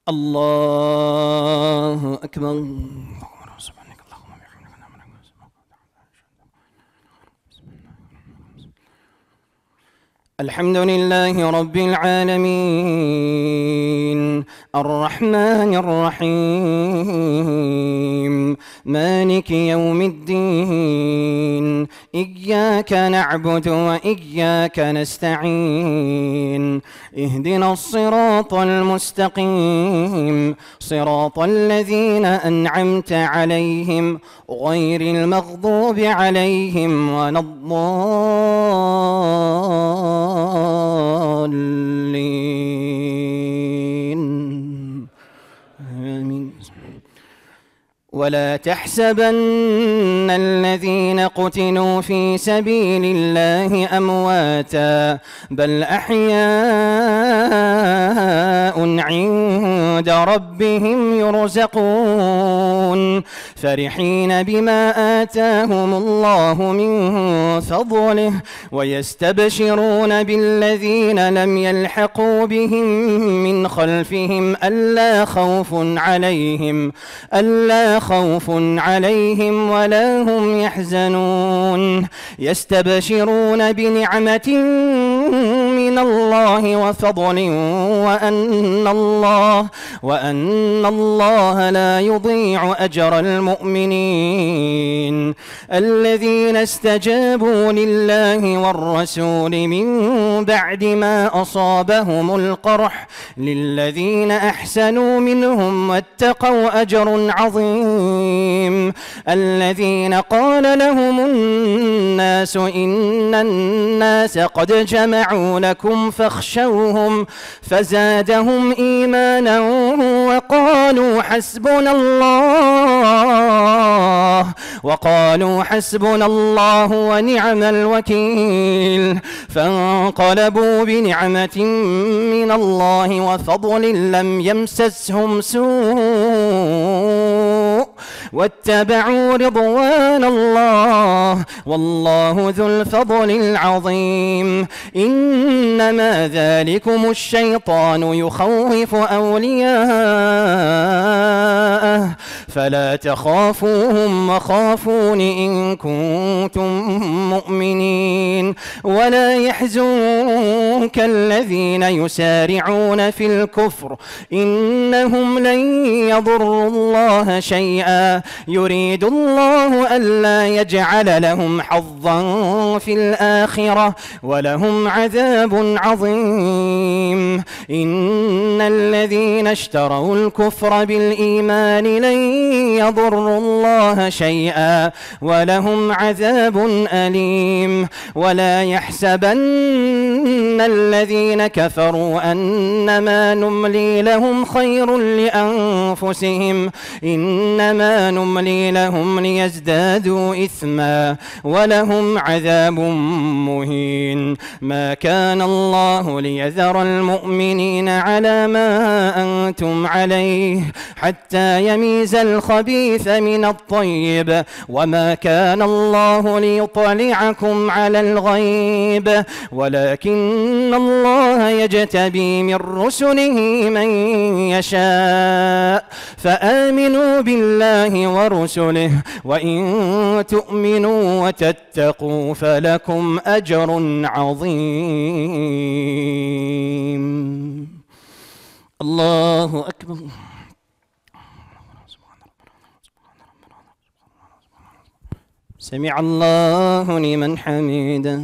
الله أكبر. الحمد لله رب العالمين الرحمن الرحيم مالك يوم الدين إياك نعبد وإياك نستعين اهدنا الصراط المستقيم صراط الذين أنعمت عليهم غير المغضوب عليهم ولا الضالين آمين. ولا تحسبن الذين قتلوا في سبيل الله أمواتا بل أحياء عند ربهم يرزقون فرحين بما آتاهم الله من فضله ويستبشرون بالذين لم يلحقوا بهم من خلفهم ألا خوف عليهم ولا هم يحزنون يستبشرون بنعمة من الله وفضل وأن الله لا يضيع أجر المؤمنين الذين استجابوا لله والرسول من بعد ما أصابهم القرح للذين أحسنوا منهم واتقوا أجر عظيم الذين قال لهم الناس إن الناس قد جمعوا لكم فاخشوهم فزادهم إيمانا وقالوا حسبنا الله ونعم الوكيل فانقلبوا بنعمة من الله وفضل لم يمسسهم سوء واتبعوا رضوان الله والله ذو الفضل العظيم إنما ذلكم الشيطان يخوف أولياءه فلا تخافوهم وخافون إن كنتم مؤمنين ولا يحزنك الذين يسارعون في الكفر إنهم لن يضروا الله شيئا يريد الله ألا يجعل لهم حظا في الآخرة ولهم عذاب عظيم إن الذين اشتروا الكفر بالإيمان لن يضروا الله شيئا ولهم عذاب أليم ولا يحسبن الذين كفروا أنما نملي لهم خير لأنفسهم إنما نملي لهم ليزدادوا إثما ولهم عذاب مهين ما كان الله ليذر المؤمنين على ما أنتم عليه حتى يميز الخبيث من الطيب وما كان الله ليطلعكم على الغيب ولكن الله يجتبي من رسله من يشاء فآمنوا بالله ورسله وإن تؤمنوا وتتقوا فلكم أجر عظيم. الله أكبر. سمع الله لمن حمده.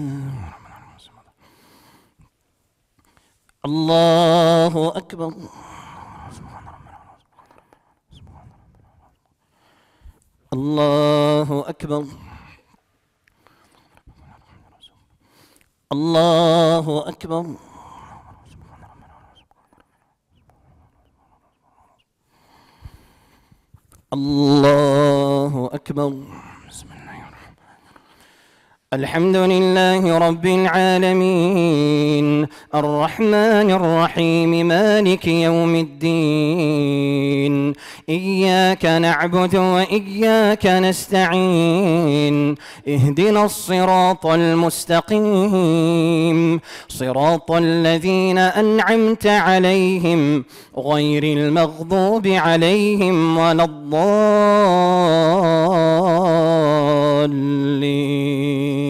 الله أكبر. الله أكبر. الله أكبر. الله أكبر. الحمد لله رب العالمين الرحمن الرحيم مالك يوم الدين إياك نعبد وإياك نستعين اهدنا الصراط المستقيم صراط الذين أنعمت عليهم غير المغضوب عليهم ولا الضالين.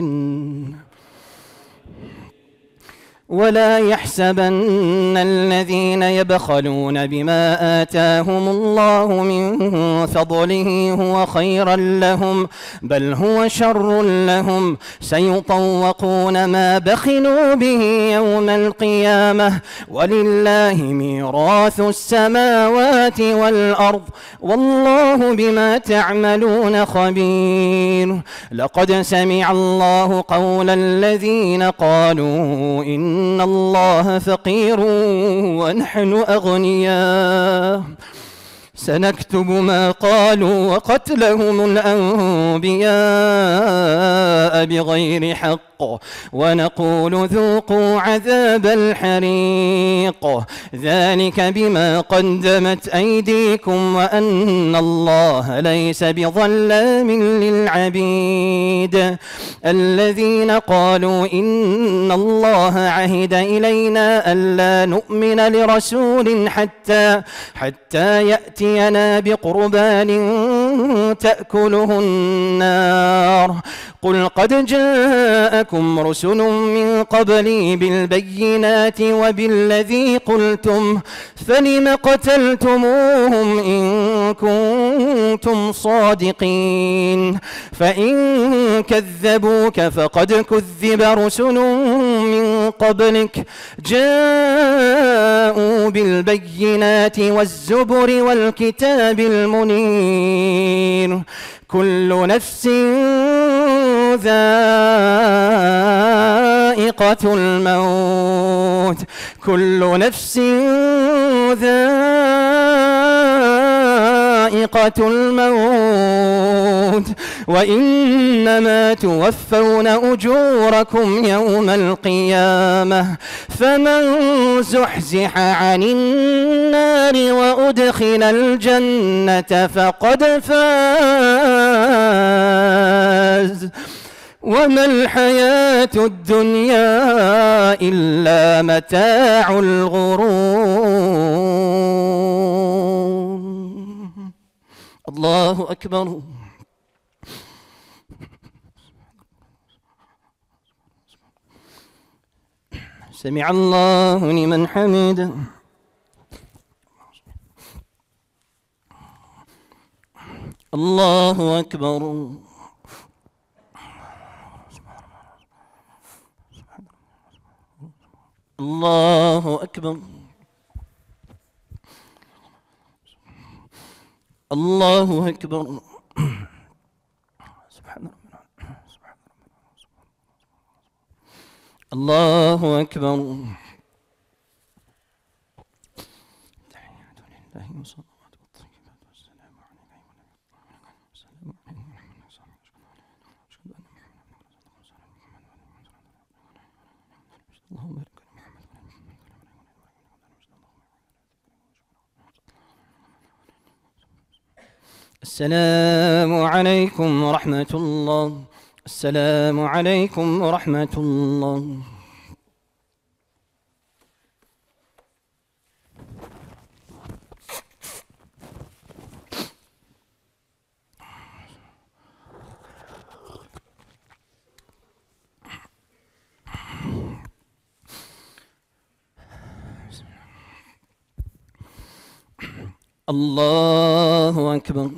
ولا يحسبن الذين يبخلون بما آتاهم الله من فضله هو خيرا لهم بل هو شر لهم سيطوقون ما بخلوا به يوم القيامة ولله ميراث السماوات والأرض والله بما تعملون خبير. لقد سمع الله قول الذين قالوا إن الله فقير ونحن أغنياء سنكتب ما قالوا وقتلهم الأنبياء بغير حق ونقول ذوقوا عذاب الحريق ذلك بما قدمت أيديكم وأن الله ليس بظلام للعبيد. الذين قالوا إن الله عهد إلينا ألا نؤمن لرسول حتى يأتينا بقربان تأكله النار قل قد جاءكم رسل من قبلي بالبينات وبالذي قلتم فلم قتلتموهم إن كنتم صادقين فإن كذبوك فقد كذب رسل من قبلك جاءوا بالبينات والزبر والكتاب المنير كل نفس ذائقة الموت كل نفس ذائقة الموت وإنما توفون أجوركم يوم القيامة فمن زحزح عن النار وأدخل الجنة فقد فاز وما الحياة الدنيا إلا متاع الغرور. الله أكبر. سمع الله لمن حمده. الله أكبر. الله أكبر. الله أكبر. الله أكبر. تحيات لله والصلوات والطيبات والسلام عليك السلام عليكم ورحمة الله. السلام عليكم ورحمة الله. الله أكبر.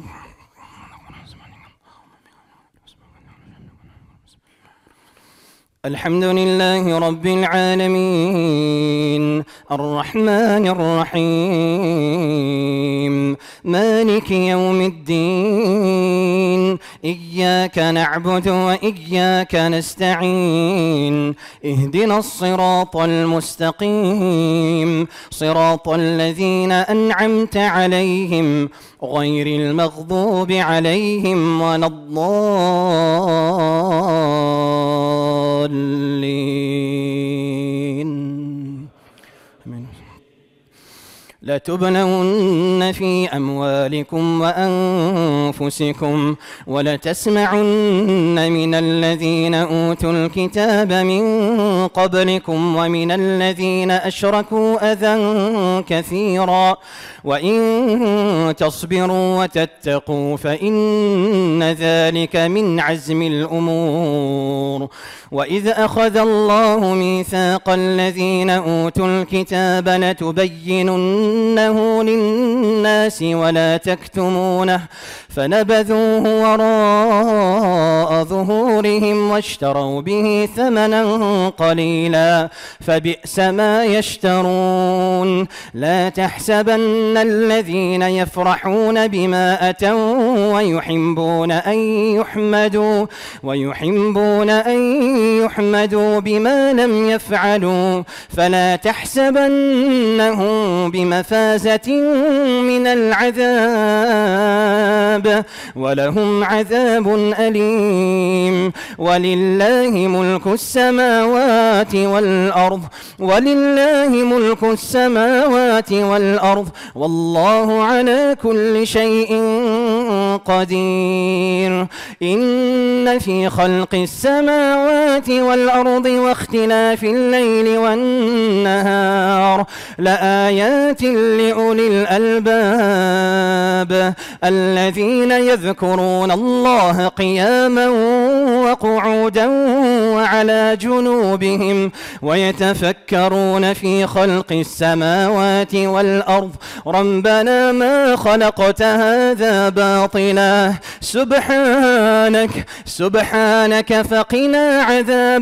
الحمد لله رب العالمين الرحمن الرحيم مالك يوم الدين إياك نعبد وإياك نستعين اهدنا الصراط المستقيم عليهم صراط الذين أنعمت عليهم غير المغضوب عليهم ولا الضالين. لتبلون في أموالكم وأنفسكم ولتسمعن من الذين أوتوا الكتاب من قبلكم ومن الذين أشركوا أذى كثيرا وإن تصبروا وتتقوا فإن ذلك من عزم الأمور. وإذ أخذ الله ميثاق الذين أوتوا الكتاب لتبيننه للناس ولا تكتمونه فنبذوه وراء ظهورهم واشتروا به ثمنا قليلا فبئس ما يشترون. لا تحسبن الذين يفرحون بما أتوا ويحبون أن يحمدوا بما لم يفعلوا فلا تحسبنهم بمفازة من العذاب ولهم عذاب أليم. ولله ملك السماوات والأرض والله على كل شيء قدير. إن في خلق السماوات والأرض واختلاف الليل والنهار لآيات لأولي الألباب الذين يذكرون الله قياما وقعودا وعلى جنوبهم ويتفكرون في خلق السماوات والأرض ربنا ما خلقت هذا باطلا سبحانك فقنا عذاب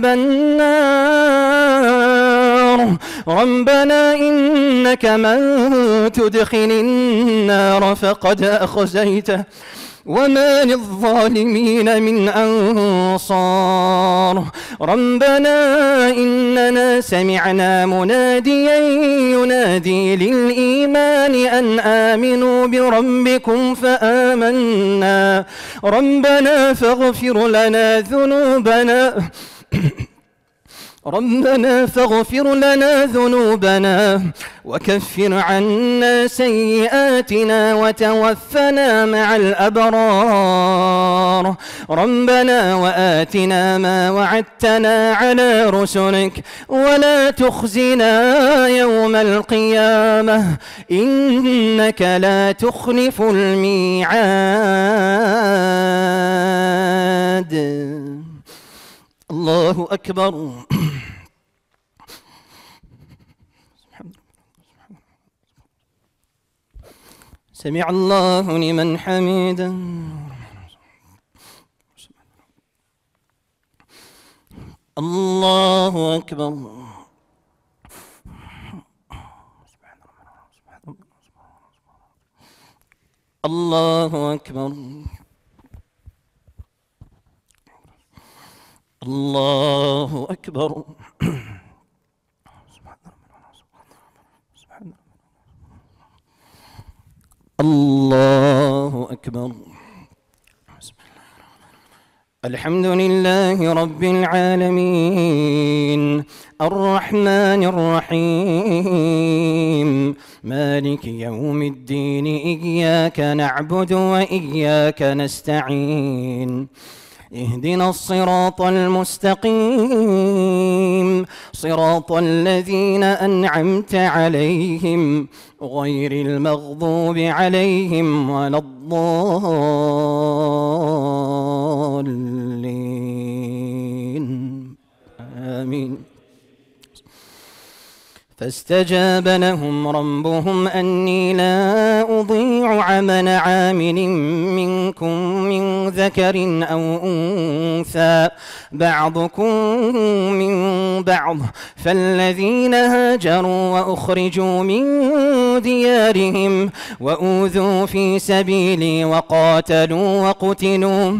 النار. ربنا إنك من تدخل النار فقد أخزيته وما للظالمين من أنصار. ربنا إننا سمعنا مناديا ينادي للإيمان أن آمنوا بربكم فآمنا ربنا فاغفر لنا ذنوبنا وكفر عنا سيئاتنا وتوفنا مع الأبرار. ربنا وآتنا ما وعدتنا على رسلك ولا تخزنا يوم القيامة إنك لا تخلف الميعاد. الله أكبر. سمع الله لمن حمده. الله أكبر. الله أكبر. الله أكبر. الله أكبر. الحمد لله رب العالمين الرحمن الرحيم مالك يوم الدين إياك نعبد وإياك نستعين اهدنا الصراط المستقيم صراط الذين أنعمت عليهم غير المغضوب عليهم ولا الضالين آمين. فاستجاب لهم ربهم أني لا أضيع عمل عامل منكم من ذكر أو أنثى بعضكم من بعض فالذين هاجروا وأخرجوا من ديارهم وأوذوا في سبيلي وقاتلوا وقتلوا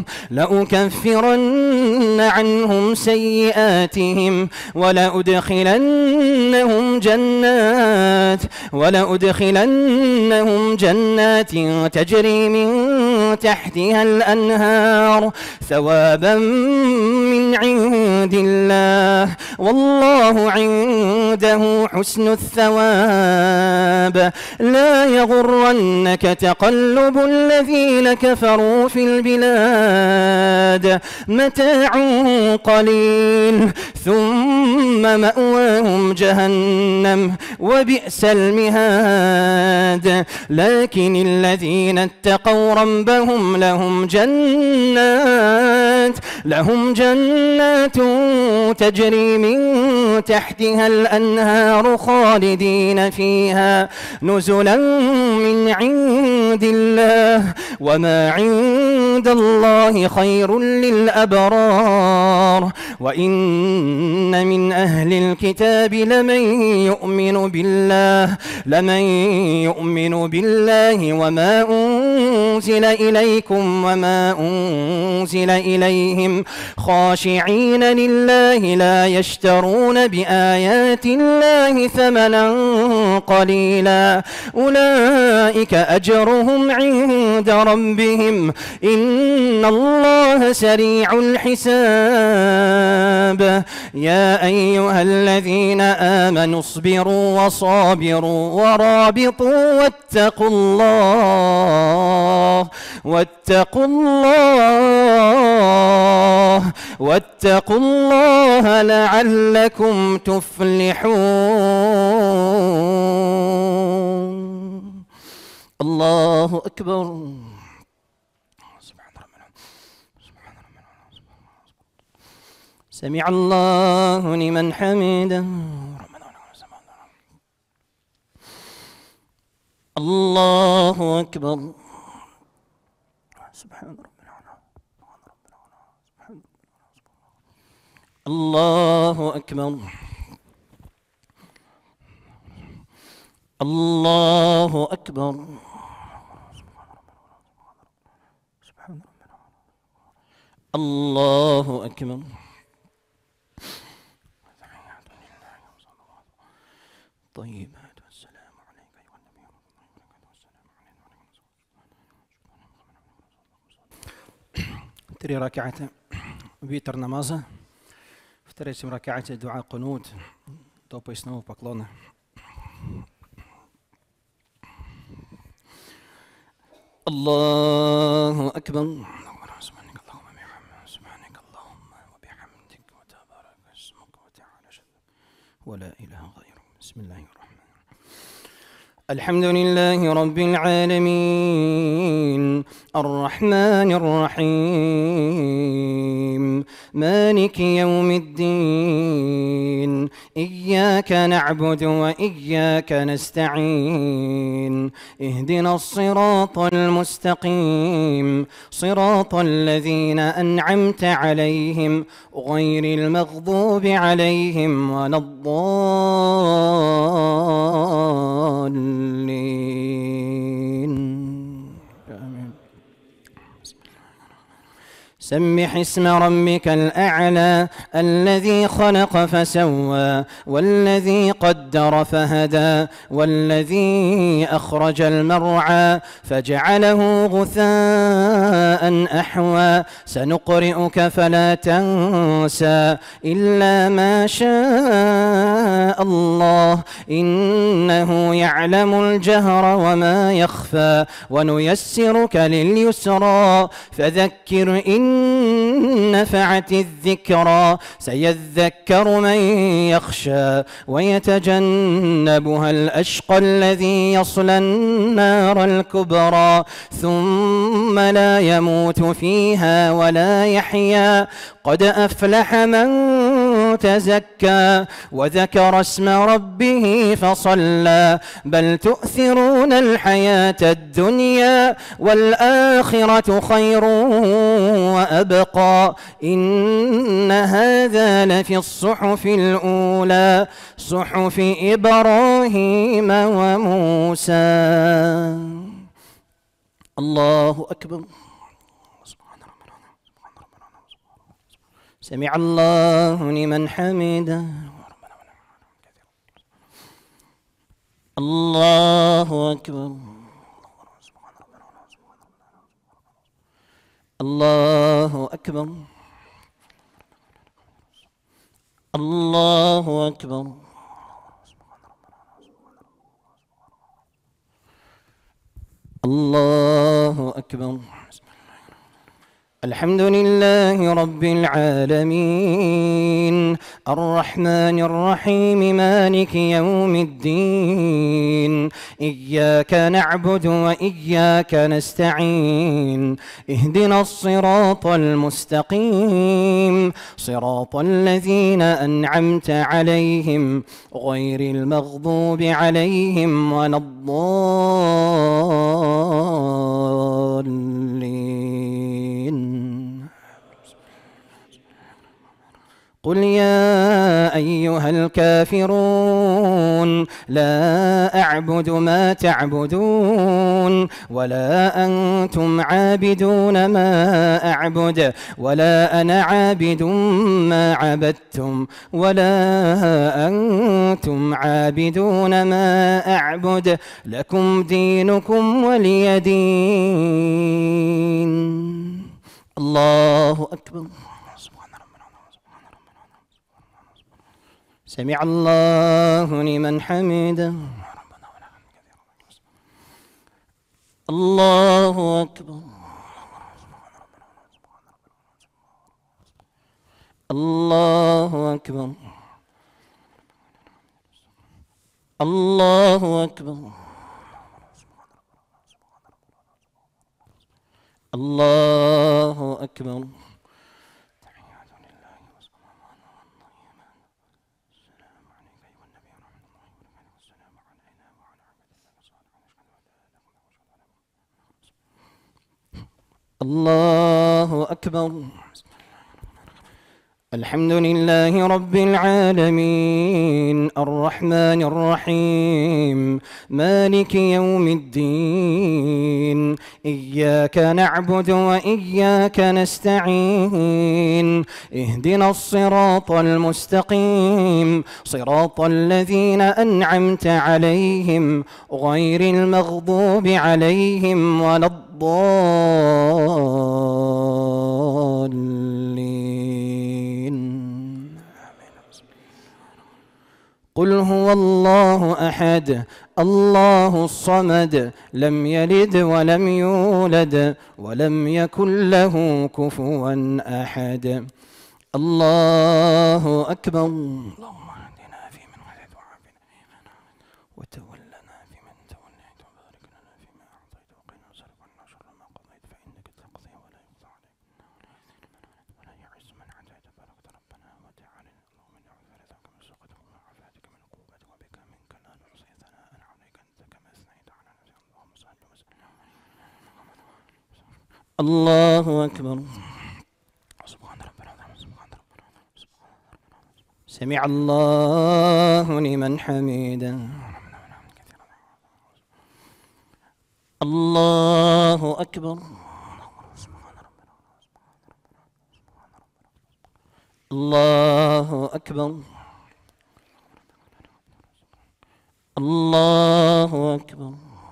لأكفرن عنهم سيئاتهم ولأدخلنهم ولأدخلنهم جنات تجري من تحتها الأنهار ثوابا من عند الله والله عنده حسن الثواب. لا يغرنك تقلب الذين كفروا في البلاد متاع قليل ثم مأواهم جهنم وبئس المهاد. لكن الذين اتقوا ربهم لهم جنات تجري من تحتها الأنهار خالدين فيها نزلا من عند الله وما عند الله خير للأبرار. وإن من أهل الكتاب لمن يؤمن بالله وما أنزل إليكم وما أنزل إليهم خاشعين لله لا يشترون بآيات الله ثمنا قليلا أولئك أجرهم عند ربهم إن الله سريع الحساب. يا أيها الذين آمنوا اصبروا وصابروا ورابطوا واتقوا الله لعلكم تفلحون. الله أكبر. سمع الله لمن حمده. الله أكبر. سبحان ربنا الله أكبر. الله أكبر. الله أكبر. طيبات والسلام عليك أيها النبي تري ركعة витр намаза, в третьем ракате дуа кунут до поясного поклона. Аллаху акбар. ولا إله غيره. بسم الله الرحمن الرحيم. الحمد لله رب العالمين الرحمن الرحيم مالك يوم الدين إياك نعبد وإياك نستعين اهدنا الصراط المستقيم صراط الذين أنعمت عليهم غير المغضوب عليهم ولا الضالين. سبح اسم ربك الأعلى الذي خلق فسوى والذي قدر فهدى والذي أخرج المرعى فجعله غثاء أحوى سنقرئك فلا تنسى إلا ما شاء الله إنه يعلم الجهر وما يخفى ونيسرك لليسرى فذكر إن نفعت الذكرى سيذكر من يخشى ويتجنبها الأشقى الذي يصلى النار الكبرى ثم لا يموت فيها ولا يحيا قد أفلح من تزكى وذكر اسم ربه فصلى بل تؤثرون الحياة الدنيا والآخرة خير وأبقى إن هذا لفي الصحف الأولى صحف إبراهيم وموسى. الله أكبر. سمع الله لمن حمده. الله أكبر. الله أكبر. الله أكبر. الله أكبر. الحمد لله رب العالمين الرحمن الرحيم مالك يوم الدين إياك نعبد وإياك نستعين اهدنا الصراط المستقيم صراط الذين أنعمت عليهم غير المغضوب عليهم ولا الضالين. قل يا أيها الكافرون لا أعبد ما تعبدون ولا أنتم عابدون ما أعبد ولا أنا عابد ما عبدتم ولا أنتم عابدون ما أعبد لكم دينكم ولي دين. الله أكبر. سمع الله لمن حمده. الله أكبر. الله أكبر. الله أكبر. الله أكبر. الله أكبر. الحمد لله رب العالمين الرحمن الرحيم مالك يوم الدين إياك نعبد وإياك نستعين اهدنا الصراط المستقيم صراط الذين أنعمت عليهم غير المغضوب عليهم ولا الضالين. قل هو الله أحد الله الصمد لم يلد ولم يولد ولم يكن له كفوا أحد. الله أكبر. اللهم اهدنا فيمن هديت وعافنا فيمن وتولنا فيمن توليت وبارك لنا فيما أعطيت وقنا واصرف عنا شر ما قضيت فإنك تقضي ولا يقضى عليك ولا يعز من عاديت باركت ربنا وتعالى. اللهم إنا نعوذ برضاك من سخطك ومن عافيتك من عقوبتك وبك منك لا نحصي ثناء عليك أنت كما أثنيت على نفسك. اللهم صل وسلم. الله أكبر. سمع الله لمن حمده. الله أكبر. الله أكبر. الله أكبر.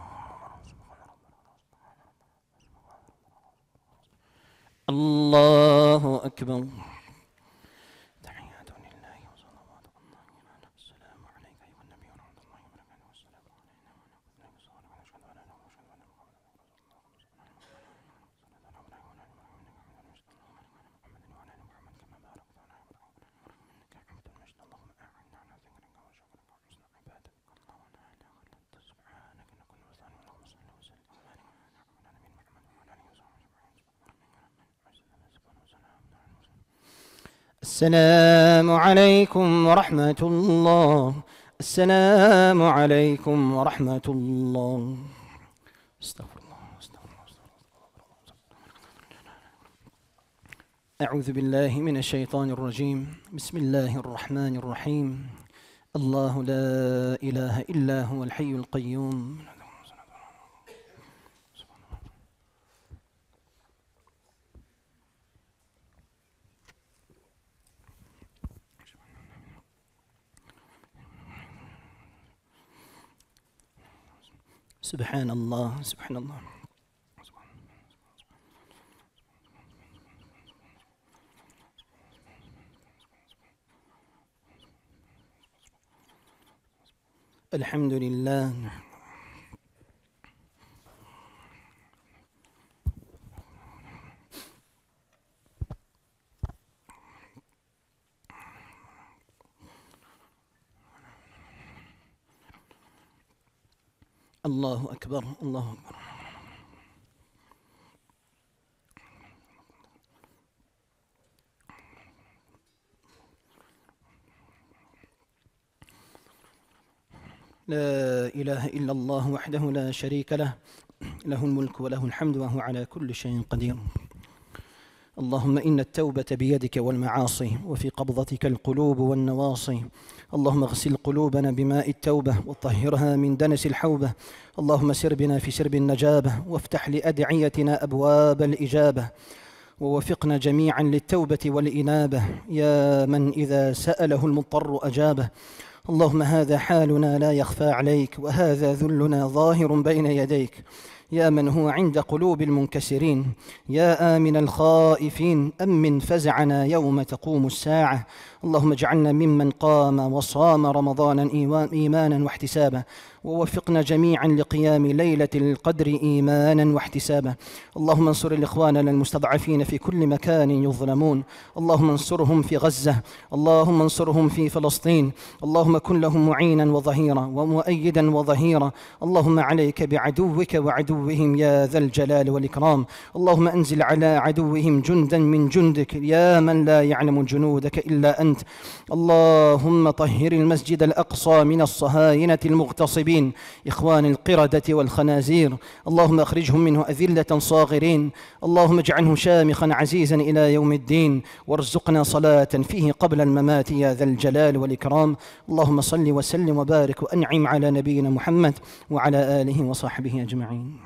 الله أكبر. السلام عليكم ورحمة الله. السلام عليكم ورحمة الله. استغفر الله. أعوذ بالله من الشيطان الرجيم. بسم الله الرحمن الرحيم. الله لا إله إلا هو الحي القيوم. سبحان الله سبحان الله. الحمد لله. الله أكبر الله أكبر. لا إله إلا الله وحده لا شريك له، له الملك وله الحمد وهو على كل شيء قدير. اللهم إن التوبة بيدك والمعاصي، وفي قبضتك القلوب والنواصي. اللهم اغسل قلوبنا بماء التوبة وطهرها من دنس الحوبة. اللهم سر بنا في سرب النجابة، وافتح لأدعيتنا أبواب الإجابة، ووفقنا جميعا للتوبة والإنابة، يا من إذا سأله المضطر أجابه. اللهم هذا حالنا لا يخفى عليك، وهذا ذلنا ظاهر بين يديك، يا من هو عند قلوب المنكسرين، يا آمن الخائفين، أمن فزعنا يوم تقوم الساعة. اللهم اجعلنا ممن قام وصام رمضانا إيمانا واحتسابا، ووفقنا جميعا لقيام ليلة القدر إيمانا واحتسابا. اللهم انصر الإخوان المستضعفين في كل مكان يظلمون، اللهم انصرهم في غزة، اللهم انصرهم في فلسطين، اللهم كن لهم معينا وظهيرا ومؤيدا وظهيرا. اللهم عليك بعدوك وعدوهم يا ذا الجلال والإكرام. اللهم أنزل على عدوهم جندا من جندك، يا من لا يعلم جنودك إلا أنت. اللهم طهر المسجد الأقصى من الصهاينة المغتصبين إخوان القردة والخنازير. اللهم أخرجهم منه أذلة صاغرين. اللهم اجعله شامخا عزيزا إلى يوم الدين، وارزقنا صلاة فيه قبل الممات يا ذا الجلال والإكرام. اللهم صل وسلم وبارك وأنعم على نبينا محمد وعلى آله وصحبه أجمعين.